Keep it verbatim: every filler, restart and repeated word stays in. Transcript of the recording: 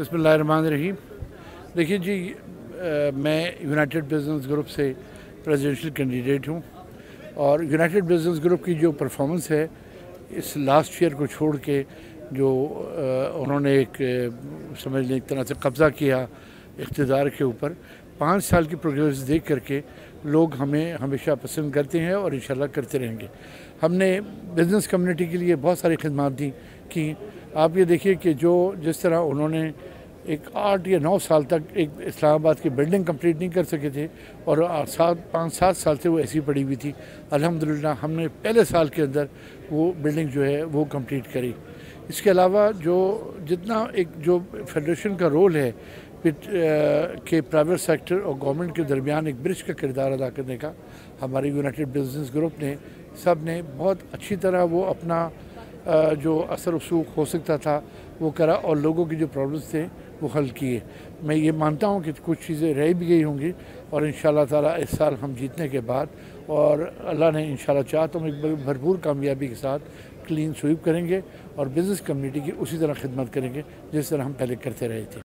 बिस्मिल्लाहिर्रहमानिर्रहीम। देखिए जी, आ, मैं यूनाइटेड बिज़नेस ग्रुप से प्रेसिडेंशियल कैंडिडेट हूँ और यूनाइटेड बिज़नेस ग्रुप की जो परफॉर्मेंस है इस लास्ट ईयर को छोड़ के जो आ, उन्होंने एक समझ लें एक तरह से कब्ज़ा किया इक़्तिदार के ऊपर, पाँच साल की प्रोग्रेस देख करके लोग हमें हमेशा पसंद करते हैं और इंशाल्लाह करते रहेंगे। हमने बिज़नेस कम्युनिटी के लिए बहुत सारी खिदमत दी कि आप ये देखिए कि जो जिस तरह उन्होंने एक आठ या नौ साल तक एक इस्लामाबाद की बिल्डिंग कंप्लीट नहीं कर सके थे और सात पाँच सात साल से वो ऐसी पड़ी हुई थी, अल्हम्दुलिल्लाह हमने पहले साल के अंदर वो बिल्डिंग जो है वो कंप्लीट करी। इसके अलावा जो जितना एक जो फेडरेशन का रोल है कि प्राइवेट सेक्टर और गवर्नमेंट के दरमियान एक ब्रिज का किरदार अदा करने का, हमारे यूनाइटेड बिज़नेस ग्रुप ने सब ने बहुत अच्छी तरह वो अपना जो असर रसूख हो सकता था वो करा और लोगों की जो प्रॉब्लम्स थे वो हल किए। मैं ये मानता हूँ कि कुछ चीज़ें रह भी गई होंगी और इंशाल्लाह ताला इस साल हम जीतने के बाद और अल्लाह ने इंशाल्लाह चाहा तो हम एक भरपूर कामयाबी के साथ क्लीन स्वीप करेंगे और बिज़नेस कम्युनिटी की उसी तरह खिदमत करेंगे जिस तरह हम पहले करते रहे थे।